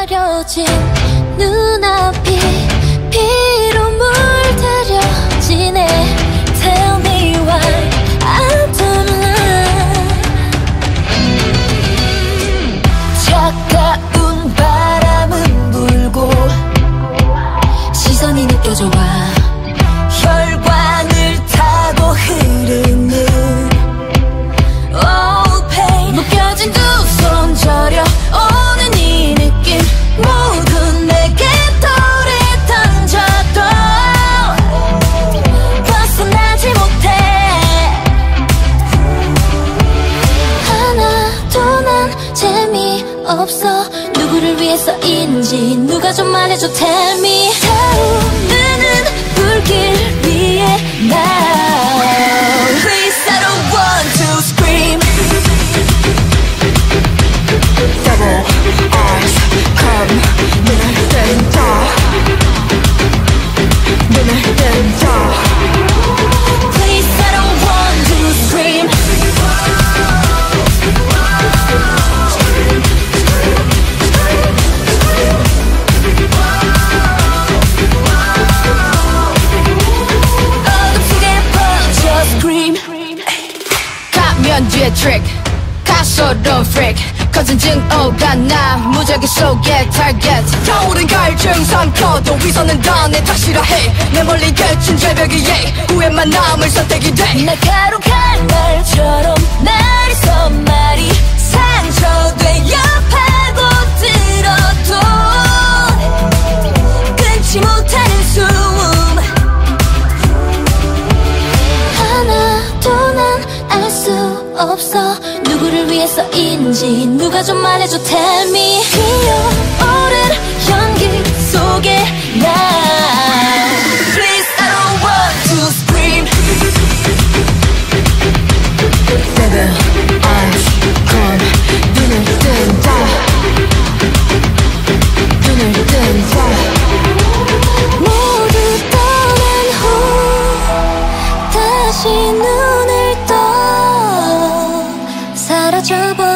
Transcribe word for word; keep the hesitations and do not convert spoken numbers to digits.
가려진 눈앞이 피로 물들여 지네. Tell me why I don't lie. 차가운 바람은 불고 시선이 느껴져 와. 혈관을 타고 흐르는 Oh pain. 묶여진 두 손 저려오는 이 느낌 모두 내게 돌에 던져도 벗어나지 못해. 하나도 난 재미없어. 누구를 위해서인지 누가 좀 말해줘. Tell me. 타오르는 불길 위에 now. Please I don't want to scream. Double eyes come. 눈을 뜬다. 눈을 뜬다. Please I don't want to scream. 어둠 속에 퍼져 scream. 가면 뒤에 트릭 가소로운 freak. 커진 증오가 나 무작위 속의 target. 타오른 갈증 삼켜도 위선은 다 내 탓이라 해. 내 멀리 겹친 절벽 위에 후회만 남을 선택이 돼. 날카로운 칼날처럼 날이 손말이 상처되어 파고들어도 끊지 못하는 숨. 하나도 난 알 수 없어. 누구를 위해서인지 누가 좀 말해줘. Tell me. 피어오른 연기 속에 나. Please I don't want to scream. Double eyes come. 눈을 뜬다. 눈을 뜬다. 모두 떠난 후 다시 눈을 떠 사라져버